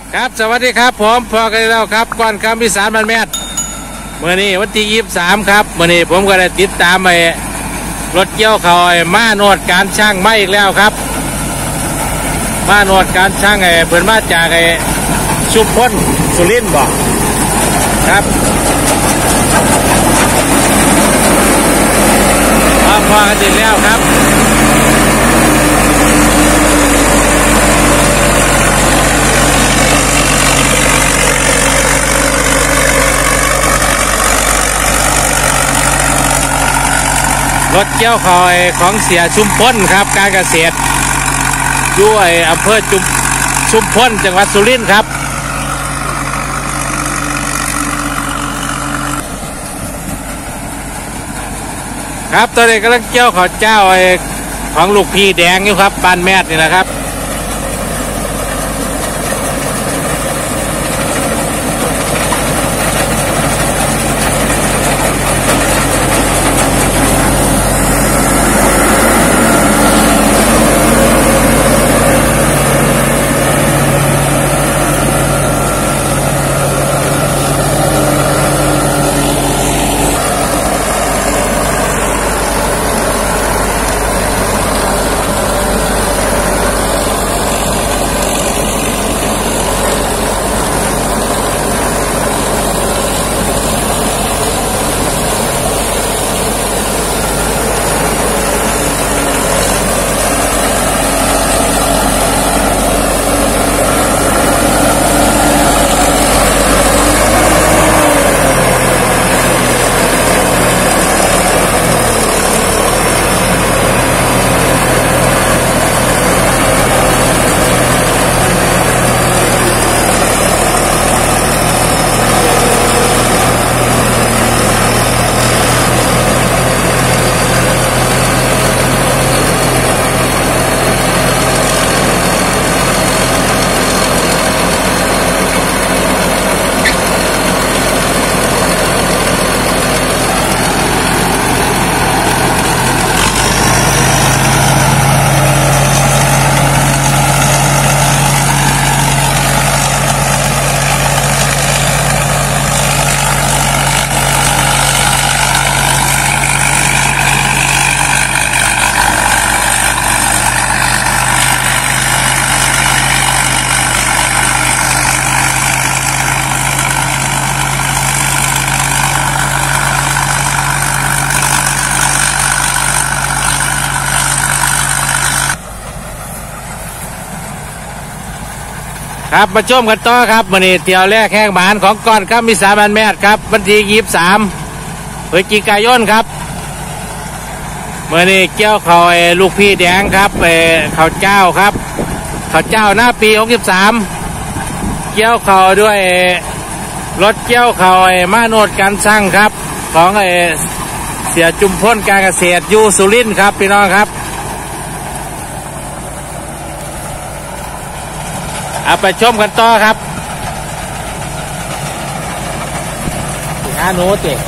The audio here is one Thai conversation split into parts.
ครับสวัสดีครับผมพอกันแล้วครับก่อนคำพิสารมันแมทเมื่อนี้วันที่23ครับเมื่อนี้ผมก็ได้ติดตามไปรถเกี่ยวเขามาโนดการช่างไม่อีกแล้วครับมาโนดการช่างเพิ่นมาจากชุมพลสุรินทร์บอกครับพอกันติดแล้วครับรถเกี่ยวเขาของเสียชุมพลครับการเกษตรอยู่อำเภอชุมพลจังหวัดสุรินทร์ครับครับตอนนี้กำลังเกี่ยวเขาเจ้าของลูกพี่แดงอยู่ครับบ้านแมทนี่แหละครับครับมาชมกันต่อครับวันนี้เที่ยวแรกแข่งบานของก่อนครับมี3 วันแมทครับวันที่23พฤศจิกายนครับเมื่อนี้เกี่ยวเขาลูกพี่แดงครับเขาเจ้าครับเขาเจ้าหน้าปี63เกี่ยวเขาด้วยรถเกี่ยวเขามาโนดการช่างครับของเสียจุมพลการเกษตรอยู่สุรินทร์ครับพี่น้องครับไปชมกันต่อครับหาหนูเจ๊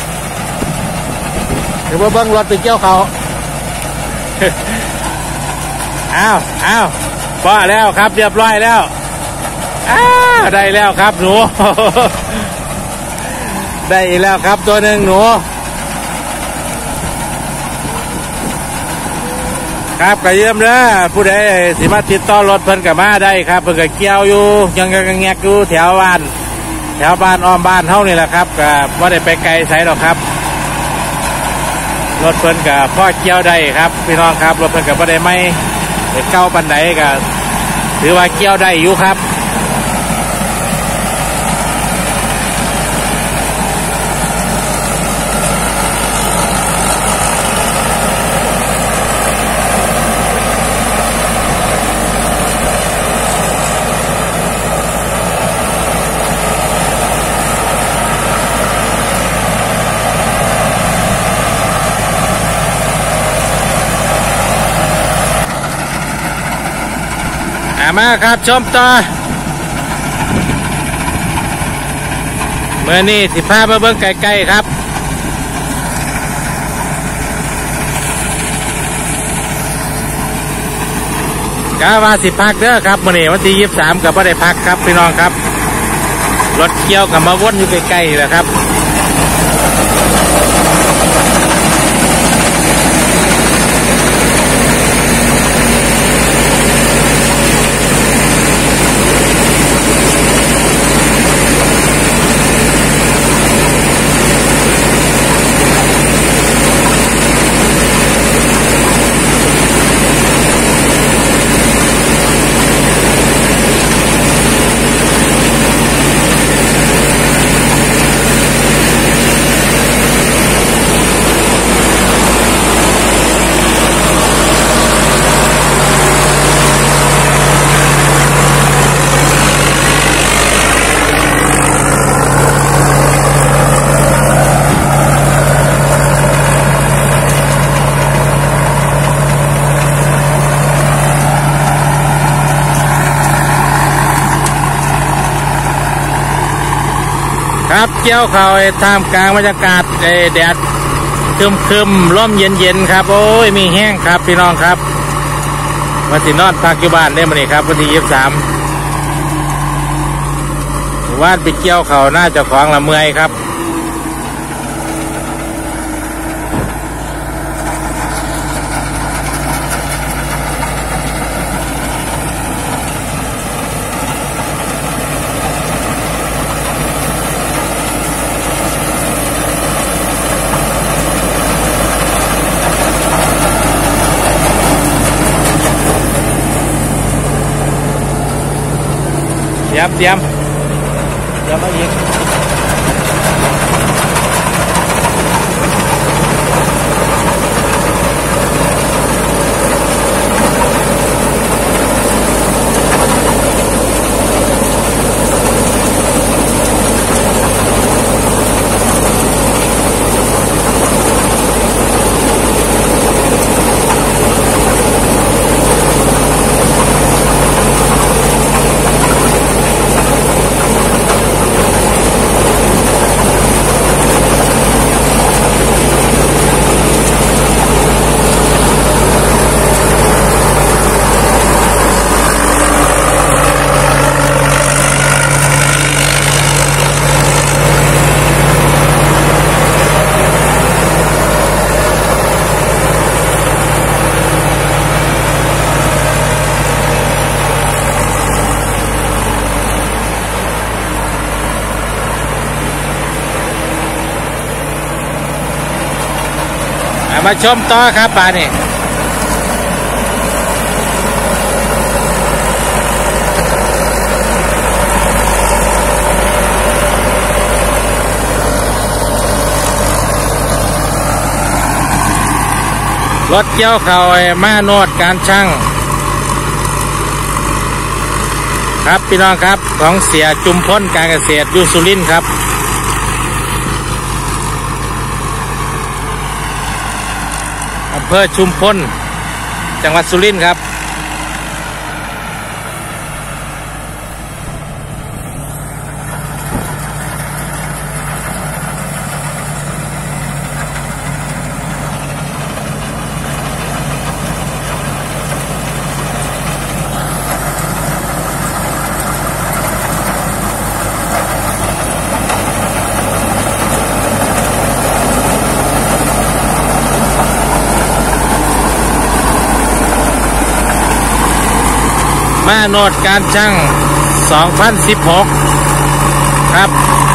หรือว่าเบิ้งรถไปเกี่ยวเขาอ้าวพอแล้วครับเรียบร้อยแล้วได้แล้วครับหนู ได้แล้วครับตัวหนึ่งหนูครับกระเยี่ยมเด้อผู้ใดสิมาติดต่อรถเพิ่นกับมาได้ครับเพิ่นก็เกี่ยวอยู่ยังแงกอยู่แถวบ้านอ้อมบ้านเฮานี่แหละครับก็บ่ได้ไปไกลไสหรอกครับรถเพิ่นก็พอเกี่ยวได้ครับพี่น้องครับรถเพิ่นก็บ่ได้ไม่เก่าปานใดก็ถือว่าเกี่ยวได้อยู่ครับมาครับชมต่อเมื่อนี้สิพามาเบิ่งไกลๆครับ คกาว่าสิพักเด้อครับมื้อนี้วันที่23กับบ่ได้พักครับพี่น้องครับรถเกี่ยวกับมาวนอยู่ใกล้ๆแหละครับครับเกี่ยวเขาท่ามกลางบรรยากาศแดดคึมร่มเย็นๆครับโอ้ยมีแห้งครับพี่น้องครับวันที่นอนพักอยู่บ้านได้มาเลยครับวันที่23ว่านไปเกี่ยวเขาหน้าเจ้าของละเมื่อยครับเตรียมมาอีกมาชมต่อครับป่านี่รถเกี่ยวเขามาโนดการช่างครับพี่น้องครับของเสียจุมพ้นการเกษตรอยู่สุรินทร์ครับอำเภอชุมพลจังหวัดสุรินทร์ครับมาโนดการช่าง2016ครับ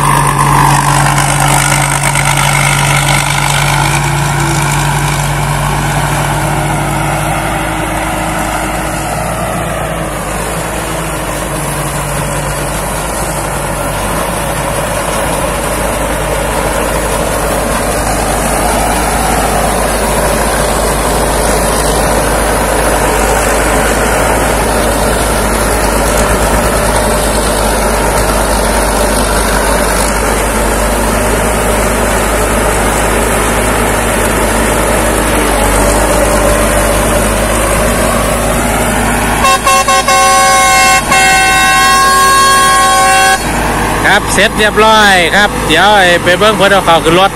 ครับเสร็จเรียบร้อยครับเดี๋ยวไปเบิ้งเพื่อนเอาเขาขึ้นรถ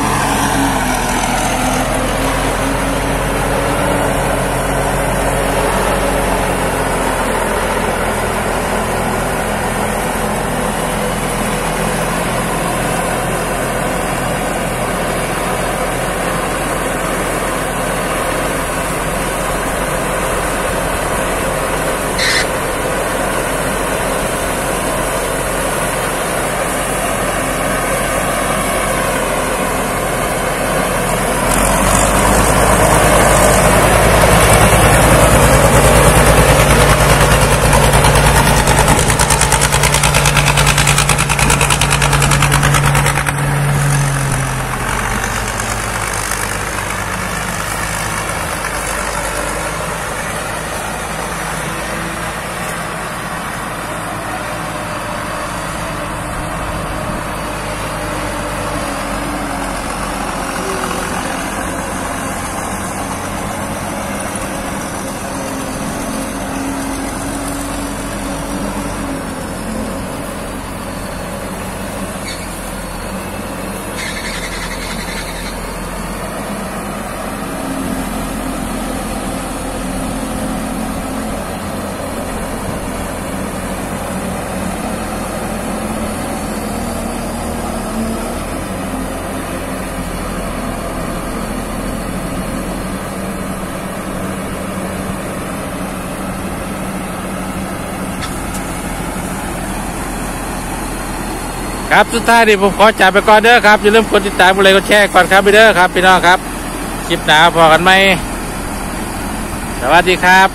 ครับสุดท้ายนี่ผมขอจากไปก่อนเด้อครับอย่าลืมกดติดตามกดไลค์กดแชร์ก่อนครับพี่เด้อครับพี่น้องครับคลิปหน้าพอกันไหมสวัสดีครับ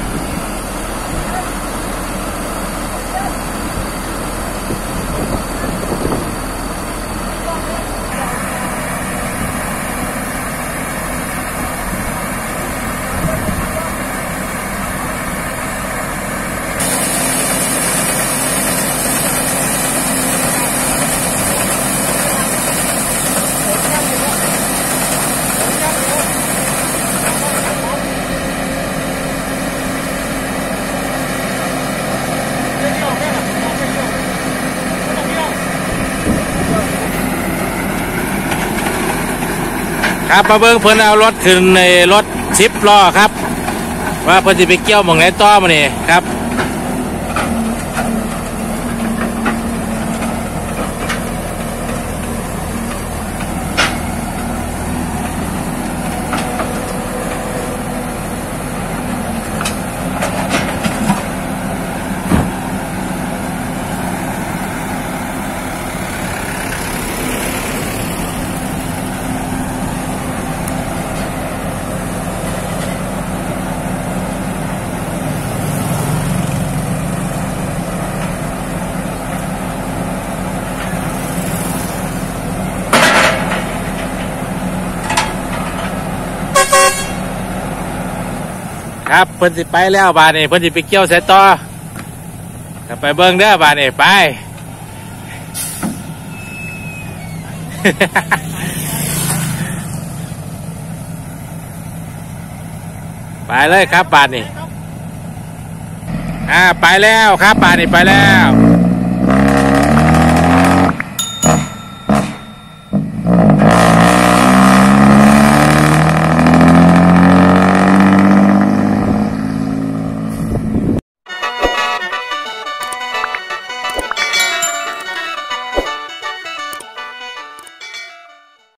ครับมาเบิ้งเพิ่นเอารถขึ้นในรถ10 ล้อครับว่าเพิ่นจะไปเกี่ยวหม่องไหนต่อมานี่ครับครับเพิ่นสิไปแล้วบาดนี้เพิ่นสิไปเกี่ยวใส่ต่อไปเบิ่งเด้อบาดนี้ไป ไปเลยครับบาดนี้ไปแล้วครับบาดนี้ไปแล้ว